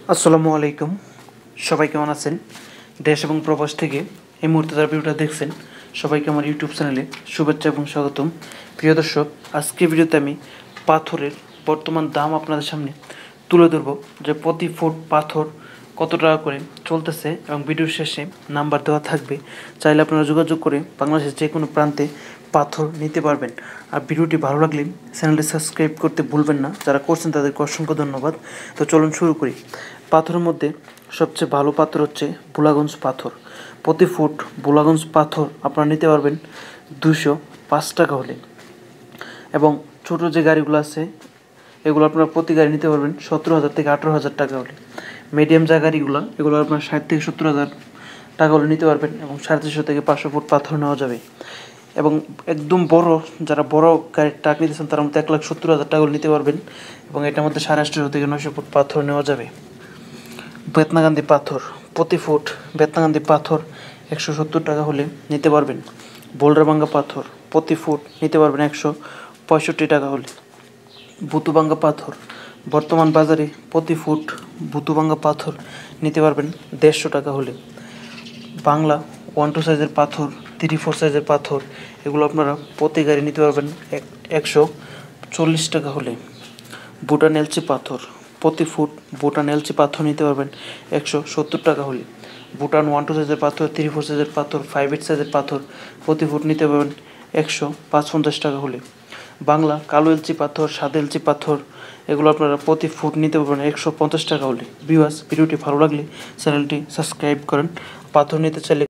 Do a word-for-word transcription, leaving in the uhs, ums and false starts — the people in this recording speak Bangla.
আসসালামু আলাইকুম। সবাই কেমন আছেন? দেশ এবং প্রবাস থেকে এই মুহূর্তে যারা ভিডিওটা দেখছেন সবাইকে আমার ইউটিউব চ্যানেলে শুভেচ্ছা এবং স্বাগতম। প্রিয় দর্শক, আজকে ভিডিওতে আমি পাথরের বর্তমান দাম আপনাদের সামনে তুলে ধরব, যে প্রতি ফুট পাথর কত টাকা করে চলতেছে এবং ভিডিওর শেষে নাম্বার দেওয়া থাকবে। চাইলে আপনারা যোগাযোগ করে বাংলাদেশের যে কোনো প্রান্তে পাথর নিতে পারবেন। আর ভিডিওটি ভালো লাগলে চ্যানেলটি সাবস্ক্রাইব করতে ভুলবেন না। যারা করছেন তাদেরকে অসংখ্য ধন্যবাদ। তো চলুন শুরু করি। পাথরের মধ্যে সবচেয়ে ভালো পাথর হচ্ছে ভোলাগঞ্জ পাথর। প্রতি ফুট ভোলাগঞ্জ পাথর আপনারা নিতে পারবেন দুশো পাঁচ টাকা হলে। এবং ছোটো যে গাড়িগুলো আছে এগুলো আপনারা প্রতি গাড়ি নিতে পারবেন সতেরো হাজার থেকে আঠেরো হাজার টাকা হলে। মিডিয়াম যা গাড়িগুলো এগুলো আপনার ষাট থেকে সত্তর হাজার টাকা হলে নিতে পারবেন এবং সাড়ে তিনশো থেকে পাঁচশো ফুট পাথর নেওয়া যাবে। এবং একদম বড় যারা বড় গাড়ির ট্রাক নিতেছেন তার মধ্যে এক লাখ সত্তর হাজার টাকা হলে নিতে পারবেন এবং এটার মধ্যে সাড়ে আটশো থেকে নয়শো ফুট পাথর নেওয়া যাবে। বেতনাগান্ধী পাথর প্রতি ফুট বেতনাগান্ধী পাথর একশো সত্তর টাকা হলে নিতে পারবেন। বোল্ডারভাঙ্গা পাথর প্রতি ফুট নিতে পারবেন একশো পঁয়ষট্টি টাকা হলে। বুতুবাঙ্গা পাথর বর্তমান বাজারে প্রতি ফুট বুতুবাঙ্গা পাথর নিতে পারবেন দেড়শো টাকা হলে। বাংলা ওয়ান টু সাইজের পাথর, থ্রি ফোর সাইজের পাথর এগুলো আপনারা প্রতি গাড়ি নিতে পারবেন এক একশো চল্লিশ টাকা হলে। ভুটান এলচি পাথর প্রতি ফুট ভুটান এলচি পাথর নিতে পারবেন একশো সত্তর টাকা হলে। ভুটান ওয়ান টু সাইজের পাথর, থ্রি ফোর সাইজের পাথর, ফাইভ এইট সাইজের পাথর প্রতি ফুট নিতে পারবেন একশো পাঁচ পঞ্চাশ টাকা হলে। বাংলা কালো এলচি পাথর, সাদা এলচি পাথর এগুলো আপনারা প্রতি ফুট নিতে পারবেন একশো পঞ্চাশ টাকা হলে। ভিউয়ার্স, ভিডিওটি ভালো লাগলে চ্যানেলটি সাবস্ক্রাইব করেন। পাথর নিতে চাইলে